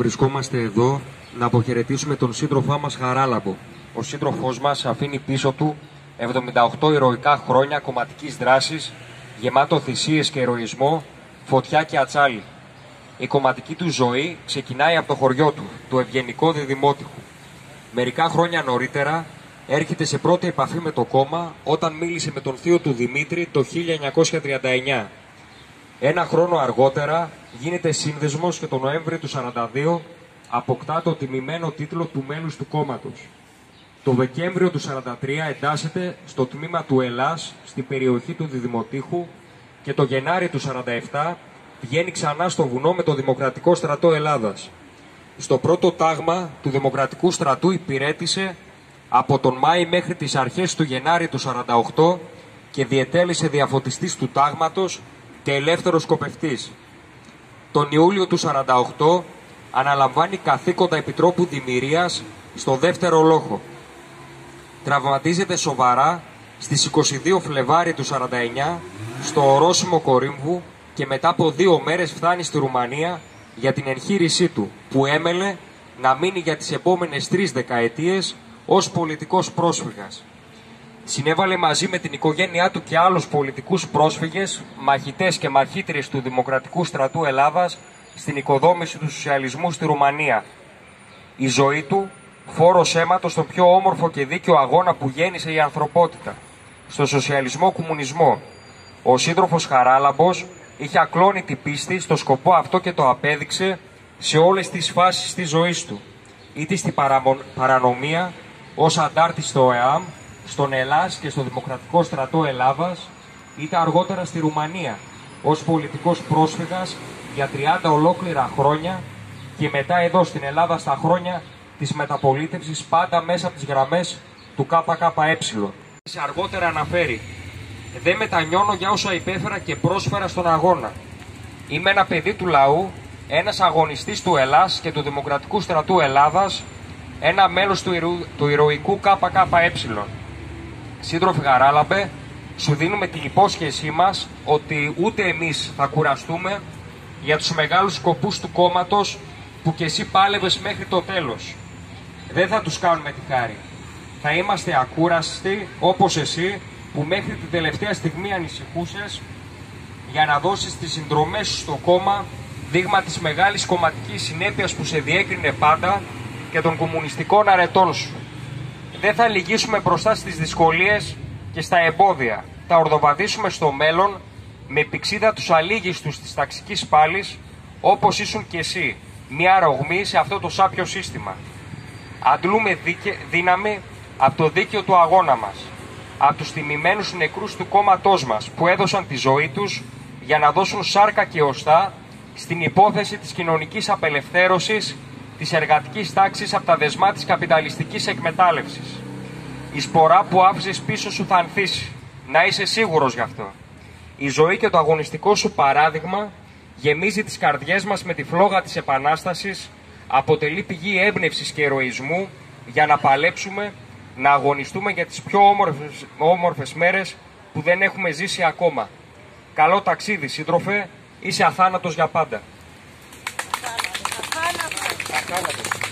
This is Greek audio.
βρισκόμαστε εδώ να αποχαιρετήσουμε τον σύντροφά μας Χαράλαμπο. Ο σύντροφός μας αφήνει πίσω του 78 ηρωικά χρόνια κομματικής δράσης, γεμάτο θυσίες και ηρωισμό, φωτιά και ατσάλι. Η κομματική του ζωή ξεκινάει από το χωριό του, το ευγενικό Διδημότυχου. Μερικά χρόνια νωρίτερα έρχεται σε πρώτη επαφή με το κόμμα όταν μίλησε με τον θείο του Δημήτρη το 1939. Ένα χρόνο αργότερα γίνεται σύνδεσμος και το Νοέμβριο του 1942 αποκτά το τιμημένο τίτλο του μέλους του κόμματος. Το Δεκέμβριο του 1943 εντάσσεται στο τμήμα του Ελλάς στην περιοχή του Διδημοτήχου και το Γενάρη του 1947 βγαίνει ξανά στο βουνό με το Δημοκρατικό Στρατό Ελλάδας. Στο πρώτο τάγμα του Δημοκρατικού Στρατού υπηρέτησε από τον Μάη μέχρι τις αρχές του Γενάρη του 1948 και διετέλεσε διαφωτιστής του τάγματος και ελεύθερος σκοπευτής. Τον Ιούλιο του 1948 αναλαμβάνει καθήκοντα Επιτρόπου Δημηρίας στο δεύτερο λόχο. Τραυματίζεται σοβαρά στις 22 Φλεβάρι του 1949 στο ορόσημο Κορύμβου και μετά από 2 μέρες φτάνει στη Ρουμανία για την εγχείρησή του, που έμελε να μείνει για τις επόμενες 3 δεκαετίες ως πολιτικός πρόσφυγας. Συνέβαλε μαζί με την οικογένειά του και άλλους πολιτικούς πρόσφυγες, μαχητές και μαχήτριες του Δημοκρατικού Στρατού Ελλάδας στην οικοδόμηση του σοσιαλισμού στη Ρουμανία. Η ζωή του φόρος αίματος στον πιο όμορφο και δίκαιο αγώνα που γέννησε η ανθρωπότητα, στο σοσιαλισμό-κομμουνισμό. Ο σύντροφος Χαράλαμπος είχε ακλόνητη πίστη στο σκοπό αυτό και το απέδειξε σε όλες τις φάσεις της ζωής του, είτε στην παρανομία ως αντάρτης στο ΕΑΜ, στον Ελλάς και στο Δημοκρατικό Στρατό Ελλάδας, είτε αργότερα στη Ρουμανία ως πολιτικός πρόσφυγας για 30 ολόκληρα χρόνια και μετά εδώ στην Ελλάδα στα χρόνια της μεταπολίτευσης, πάντα μέσα από τις γραμμές του ΚΚΕ. Αργότερα αναφέρει: «Δεν μετανιώνω για όσα υπέφερα και πρόσφερα στον αγώνα. Είμαι ένα παιδί του λαού, ένας αγωνιστής του Ελλάς και του Δημοκρατικού Στρατού Ελλάδας, ένα μέλος του ηρωικού ΚΚΕ. Σύντροφε Χαράλαμπε, σου δίνουμε την υπόσχεσή μας ότι ούτε εμείς θα κουραστούμε για τους μεγάλους σκοπούς του κόμματος που κι εσύ πάλευες μέχρι το τέλος. Δεν θα τους κάνουμε τη χάρη. Θα είμαστε ακούραστοι όπως εσύ που μέχρι την τελευταία στιγμή ανησυχούσες για να δώσεις τις συνδρομές σου στο κόμμα, δείγμα της μεγάλης κομματικής συνέπειας που σε διέκρινε πάντα και των κομμουνιστικών αρετών σου. Δεν θα λυγίσουμε μπροστά στις δυσκολίες και στα εμπόδια. Θα ορδοβαδίσουμε στο μέλλον με πηξίδα τους αλήγιστους της ταξικής πάλης, όπως ήσουν κι εσύ, μια ρογμή σε αυτό το σάπιο σύστημα. Αντλούμε δύναμη από το δίκαιο του αγώνα μας, από τους τιμημένους νεκρούς του κόμματός μας που έδωσαν τη ζωή τους για να δώσουν σάρκα και οστά στην υπόθεση της κοινωνικής απελευθέρωσης της εργατικής τάξης από τα δεσμά της καπιταλιστικής εκμετάλλευσης. Η σπορά που άφησες πίσω σου θα ανθίσει, να είσαι σίγουρος γι' αυτό. Η ζωή και το αγωνιστικό σου παράδειγμα γεμίζει τις καρδιές μας με τη φλόγα της Επανάστασης, αποτελεί πηγή έμπνευσης και ηρωισμού για να παλέψουμε, να αγωνιστούμε για τις πιο όμορφες μέρες που δεν έχουμε ζήσει ακόμα. Καλό ταξίδι, σύντροφε, είσαι αθάνατος για πάντα. Αθάνατος.